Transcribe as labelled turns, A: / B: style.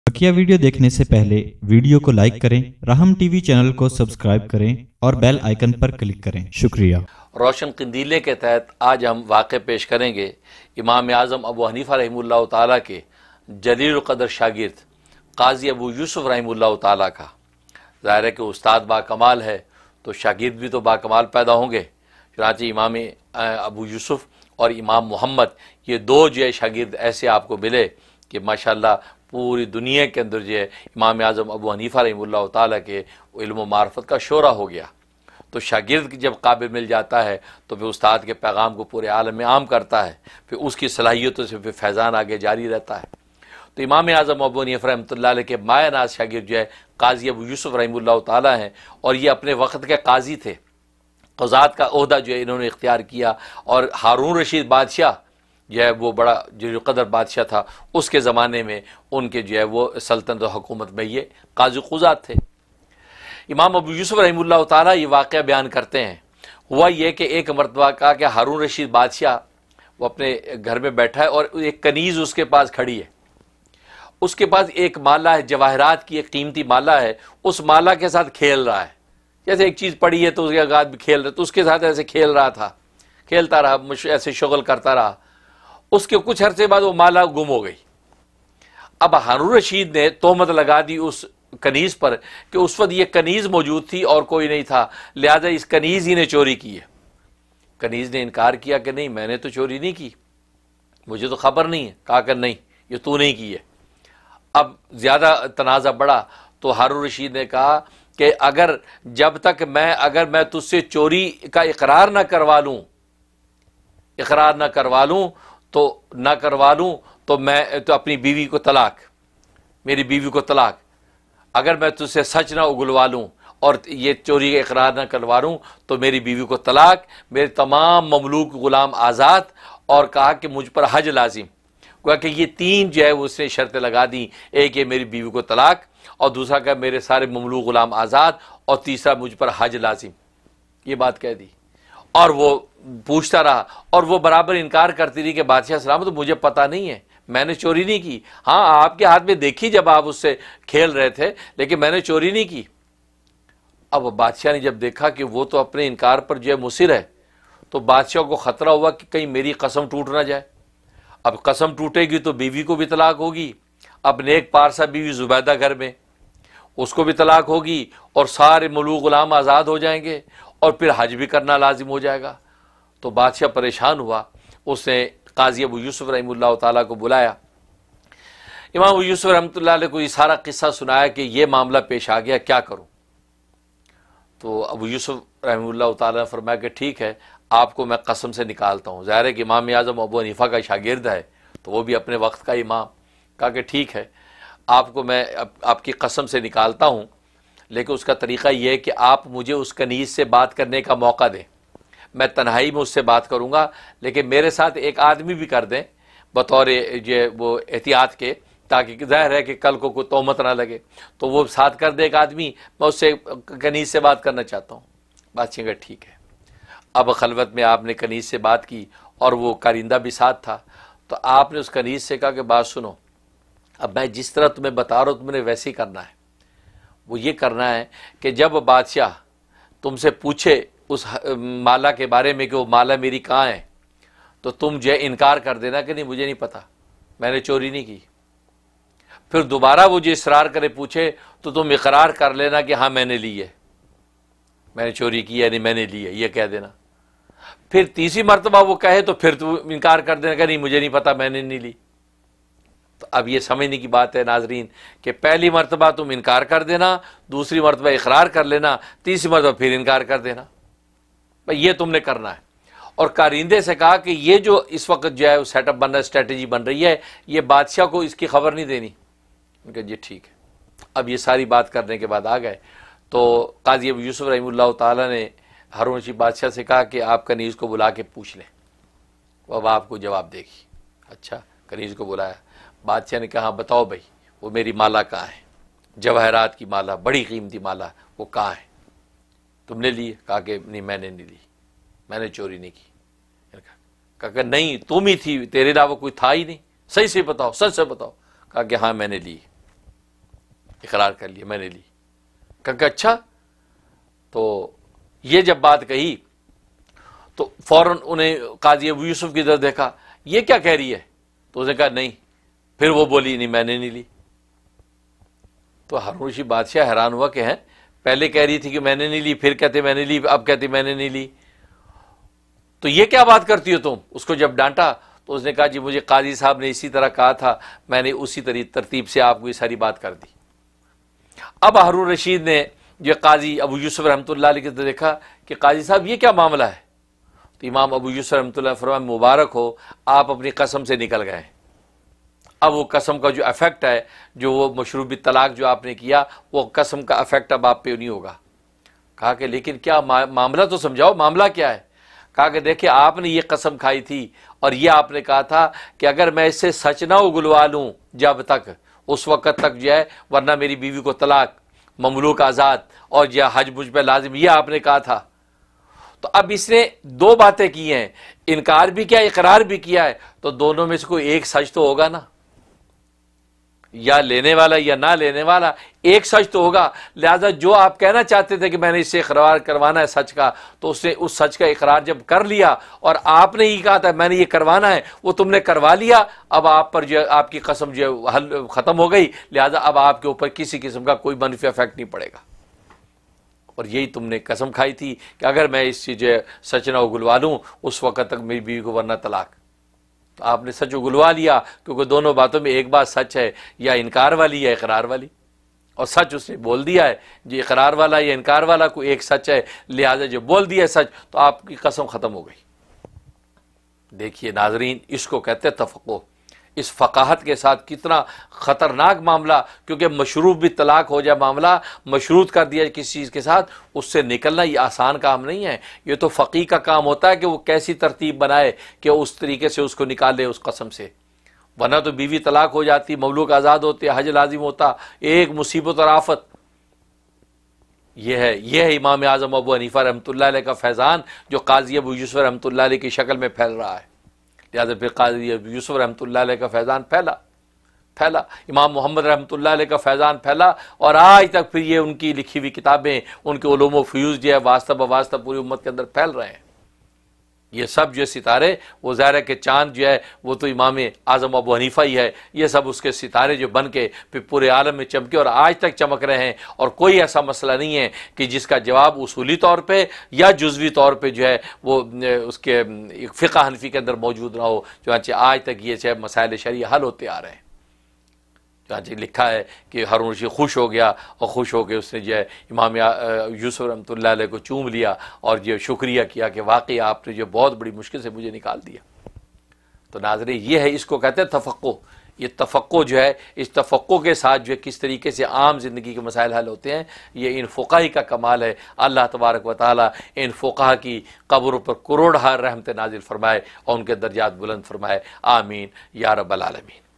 A: बकिया video देखने से पहले वीडियो को लाइक करें, राहम टीवी चैनल को सब्सक्राइब करें और बेल आइकन पर क्लिक करें। शुक्रिया।
B: रोशन कंदीले के तहत आज हम वाक़े पेश करेंगे इमाम आज़म अबू हनीफ़ा रहमतुल्लाह ताला के जलील क़दर शागिर्द काजी अबू यूसुफ रहमतुल्लाह ताला का। ज़ाहिर है कि उस्ताद बाकमाल है तो शागिर्द भी तो बाकमाल पैदा होंगे। चुनांचे इमाम अबू यूसुफ और इमाम मोहम्मद ये दो जो है शागिर्द ऐसे आपको मिले कि माशाअल्लाह पूरी दुनिया के अंदर जो है इमाम आज़म अबू हनीफ़ा रहमतुल्लाह ताला के इल्म मार्फत का शोरा हो गया। तो शागिर्द जब काबिल मिल जाता है तो फिर उस्ताद के पैगाम को पूरे आलम में आम करता है, फिर उसकी सलाहियतों से फिर फैज़ान आगे जारी रहता है। तो इमाम आज़म अबू हनीफ़ा रहमतुल्लाह अलैह के माया नाज शागिर्द जो है काजी अबू यूसुफ रहमतुल्लाह ताला हैं और ये अपने वक्त के काजी थे। क़ज़ात का ओहदा जो है इन्होंने इख्तियार किया और हारून रशीद बादशाह जो है वो बड़ा जो कदर बादशाह था उसके ज़माने में उनके जो है वो सल्तनत हुकूमत में ये काज़ी क़ुज़ात थे। इमाम अबू यूसुफ रहमतुल्लाह ताला ये वाक़या बयान करते हैं। हुआ ये कि एक मरतबा का कि हारून रशीद बादशाह वो अपने घर में बैठा है और एक कनीज़ उसके पास खड़ी है। उसके पास एक माला है, जवाहरात की एक कीमती माला है, उस माला के साथ खेल रहा है। जैसे एक चीज़ पड़ी है तो उसके आगे भी खेल रहे, तो उसके साथ ऐसे खेल रहा था, खेलता रहा, ऐसे शुगल करता रहा। उसके कुछ अरसे बाद वो माला गुम हो गई। अब हारून रशीद ने तोहमत लगा दी उस कनीज़ पर कि उस वक्त ये कनीज़ मौजूद थी और कोई नहीं था, लिहाजा इस कनीज़ ही ने चोरी की है। कनीज़ ने इनकार किया कि नहीं, मैंने तो चोरी नहीं की, मुझे तो खबर नहीं है। कहा कि नहीं, ये तू नहीं की है। अब ज़्यादा तनाज़ा बढ़ा तो हारून रशीद ने कहा कि अगर मैं तुझसे चोरी का इकरार ना करवा लूँ तो मैं तो अपनी बीवी को तलाक, मेरी बीवी को तलाक। अगर मैं तुझसे सच ना उगलवा लूँ और ये चोरी का इकरार ना करवा लूँ तो मेरी बीवी को तलाक, मेरे तमाम ममलूक ग़ुलाम आज़ाद, और कहा कि मुझ पर हज लाजिम। गोया कि ये तीन जो है उसने शर्तें लगा दी, एक ये मेरी बीवी को तलाक, और दूसरा का मेरे सारे ममलूक ग़ुलाम आज़ाद, और तीसरा मुझ पर हज लाजिम। ये बात कह दी और वो पूछता रहा और वो बराबर इनकार करती रही कि बादशाह सलाम तो मुझे पता नहीं है, मैंने चोरी नहीं की। हाँ, आपके हाथ में देखी जब आप उससे खेल रहे थे, लेकिन मैंने चोरी नहीं की। अब बादशाह ने जब देखा कि वो तो अपने इनकार पर जो है मुसिर है, तो बादशाह को ख़तरा हुआ कि कहीं मेरी कसम टूट ना जाए। अब कसम टूटेगी तो बीवी को भी तलाक होगी, अब नेक पारसा बीवी ज़ुबैदा घर में, उसको भी तलाक होगी, और सारे ममलूक ग़ुलाम आज़ाद हो जाएंगे, और फिर हज भी करना लाजिम हो जाएगा। तो बादशाह परेशान हुआ। उसने काजी अबू यूसुफ रहमतुल्लाह ताला को बुलाया। इमाम अबू यूसुफ रहमतुल्लाह अलैह को ये सारा किस्सा सुनाया कि ये मामला पेश आ गया, क्या करूं। तो अबू यूसुफ रहमतुल्लाह ताला ने फरमाया कि ठीक है, आपको मैं कसम से निकालता हूँ। ज़ाहिर है कि इमाम आज़म अबू हनीफ़ा का शागिर्द है तो वो भी अपने वक्त का इमाम। कहा कि ठीक है, आपको मैं आपकी कसम से निकालता हूँ, लेकिन उसका तरीक़ा यह है कि आप मुझे उस कनीज़ से बात करने का मौका दें। मैं तन्हाई में उससे बात करूँगा, लेकिन मेरे साथ एक आदमी भी कर दें बतौर ये वो एहतियात के, ताकि ज़ाहिर है कि कल को कोई तोहमत ना लगे। तो वो साथ कर दे एक आदमी, मैं उससे कनीज़ से बात करना चाहता हूँ। बादशाह का ठीक है। अब खलवत में आपने कनीज़ से बात की और वो कारिंदा भी साथ था। तो आपने उस कनीज़ से कहा कि बात सुनो, अब मैं जिस तरह तुम्हें बता रहा हूँ तुम्हें वैसे ही करना है। वो ये करना है कि जब बादशाह तुमसे पूछे उस माला के बारे में कि वो माला मेरी कहाँ है, तो तुम जो है इनकार कर देना कि नहीं, मुझे नहीं पता, मैंने चोरी नहीं की। फिर दोबारा वो जो इसरार करे पूछे तो तुम इकरार कर लेना कि हाँ मैंने ली है, मैंने चोरी की है, नहीं मैंने ली है, ये कह देना। फिर तीसरी मरतबा वो कहे तो फिर तुम इनकार कर देना कि नहीं मुझे नहीं पता, मैंने नहीं ली। तो अब ये समझने की बात है नाजरीन कि पहली मरतबा तुम इनकार कर देना, दूसरी मरतबा इकरार कर लेना, तीसरी मरतबा फिर इनकार कर देना। भाई ये तुमने करना है। और कारिंदे से कहा कि ये जो इस वक्त जो है सेटअप बन रहा है, स्ट्रेटजी बन रही है, ये बादशाह को इसकी खबर नहीं देनी। उनका जी ठीक है। अब ये सारी बात करने के बाद आ गए तो काजी अबू यूसुफ रहमतुल्लाह ताला ने हारून रशीद बादशाह से कहा कि आप कनीज़ को बुला के पूछ लें, वो अब आपको जवाब देगी। अच्छा, कनीज़ को बुलाया। बादशाह ने कहा बताओ भाई, वो मेरी माला कहाँ है, जवाहरात की माला, बड़ी कीमती माला, वो कहाँ है, तुमने ली? कहा कि नहीं मैंने नहीं ली, मैंने चोरी नहीं की। कहा नहीं तुम ही थी, तेरे अलावा कोई था ही नहीं, सही से बताओ, सच से बताओ। कहा कि हाँ मैंने ली। اقرار کر لیا، میں نے لی۔ کہا اچھا، تو یہ جب بات کہی تو فوراً انہیں قاضی ابو یوسف کی طرف دیکھا، یہ کیا کہہ رہی ہے؟ تو اس نے کہا نہیں، پھر وہ بولی نہیں میں نے نہیں لی۔ تو ہارون رشید بادشاہ حیران ہوا کہ ہیں پہلے کہہ رہی تھی کہ میں نے نہیں لی، پھر کہتے میں نے لی، اب کہتے میں نے نہیں لی، تو یہ کیا بات کرتی ہو تم؟ اس کو جب ڈانٹا تو اس نے کہا جی مجھے قاضی صاحب نے اسی طرح کہا تھا، میں نے اسی ترتیب سے آپ کو یہ ساری بات کر دی۔ اب ہارون رشید نے جو قاضی ابو یوسف رحمۃ اللہ علیہ کے دیکھا کہ قاضی صاحب یہ کیا معاملہ ہے، تو امام ابو یوسف رحمۃ اللہ فرمایا مبارک ہو آپ اپنی قسم سے نکل گئے۔ اب وہ قسم کا جو افیکٹ ہے، جو وہ مشروع طلاق جو آپ نے کیا، وہ قسم کا افیکٹ اب آپ پہ نہیں ہوگا۔ کہا کہ لیکن کیا معاملہ تو سمجھاؤ، معاملہ کیا ہے؟ کہا کہ دیکھیں آپ نے یہ قسم کھائی تھی اور یہ آپ نے کہا تھا کہ اگر میں اس سے سچ نہ اگلوا لوں جب تک، اس وقت تک جو ہے، ورنہ میری بیوی کو طلاق، مملوک آزاد اور یا حج مجھ پہ لازم، یہ آپ نے کہا تھا۔ تو اب اس نے دو باتیں کی ہیں، انکار بھی کیا اقرار بھی کیا ہے، تو دونوں میں سے کوئی ایک سچ تو ہوگا نا، یا لینے والا یا نہ لینے والا، ایک سچ تو ہوگا۔ لہذا جو آپ کہنا چاہتے تھے کہ میں نے اس سے اقرار کروانا ہے سچ کا، تو اس نے اس سچ کا اقرار جب کر لیا اور آپ نے ہی کہا تھا میں نے یہ کروانا ہے، وہ تم نے کروا لیا، اب آپ پر جو ہے آپ کی قسم جو ہے حل ختم ہو گئی، لہذا اب آپ کے اوپر کسی قسم کا کوئی منفی افیکٹ نہیں پڑے گا۔ اور یہی تم نے قسم کھائی تھی کہ اگر میں اس سے جو ہے سچ نہ اگلوا لوں اس وقت تک میری بیوی کو ورنہ طلاق۔ تو آپ نے سچ اگلوا لیا، کیونکہ دونوں باتوں میں ایک بات سچ ہے، یا انکار والی یا اقرار والی، اور سچ اس نے بول دیا ہے، جو اقرار والا یا انکار والا کوئی ایک سچ ہے، لہذا جو بول دیا ہے سچ، تو آپ کی قسم ختم ہو گئی۔ دیکھیے ناظرین، اس کو کہتے ہیں تفقہ۔ اس فقاہت کے ساتھ کتنا خطرناک معاملہ، کیونکہ مشروط بھی طلاق ہو جائے، معاملہ مشروط کر دیا کسی چیز کے ساتھ، اس سے نکلنا یہ آسان کام نہیں ہے۔ یہ تو فقیہ کا کام ہوتا ہے کہ وہ کیسی ترتیب بنائے کہ اس طریقے سے اس کو نکالے اس قسم سے، ورنہ تو بیوی طلاق ہو جاتی، مملوک آزاد ہوتے، حج لازم ہوتا، ایک مصیبت اور آفت۔ یہ ہے امام اعظم ابو حنیفہ رحمۃ اللہ علیہ کا فیضان، جو قاضی ابو یوسف رحمۃ اللہ علیہ کی شکل میں پھیل رہا ہے۔ لہٰذا پھر قاضی ابو یوسف رحمۃ اللہ علیہ کا فیضان پھیلا، امام محمد رحمۃ اللہ علیہ کا فیضان پھیلا، اور آج تک پھر یہ ان کی لکھی ہوئی کتابیں، ان کے علوم و فیوز جو ہے واسطہ بواسطہ پوری امت کے اندر پھیل رہے ہیں۔ یہ سب جو ستارے، وہ ظاہر ہے کہ چاند جو ہے وہ تو امام اعظم ابو حنیفہ ہی ہے، یہ سب اس کے ستارے جو بن کے پھر پورے عالم میں چمکے اور آج تک چمک رہے ہیں، اور کوئی ایسا مسئلہ نہیں ہے کہ جس کا جواب اصولی طور پہ یا جزوی طور پہ جو ہے وہ اس کے فقہ حنفی کے اندر موجود نہ ہو۔ چنانچہ آج تک یہ جو مسائل شرعی حل ہوتے آ رہے ہیں۔ چنانچہ لکھا ہے کہ ہارون رشید خوش ہو گیا، اور خوش ہو کے اس نے جو ہے امام یوسف رحمۃ اللہ علیہ کو چوم لیا اور جو شکریہ کیا کہ واقعی آپ نے جو بہت بڑی مشکل سے مجھے نکال دیا۔ تو ناظرین، یہ ہے، اس کو کہتے ہیں تفقہ۔ یہ تفقہ جو ہے، اس تفقہ کے ساتھ جو ہے کس طریقے سے عام زندگی کے مسائل حل ہوتے ہیں، یہ ان فقہی کا کمال ہے۔ اللہ تبارک و تعالیٰ ان فقہا کی قبروں پر کروڑ رحمت نازل فرمائے اور ان کے درجات بلند فرمائے، آمین یا رب العالمین۔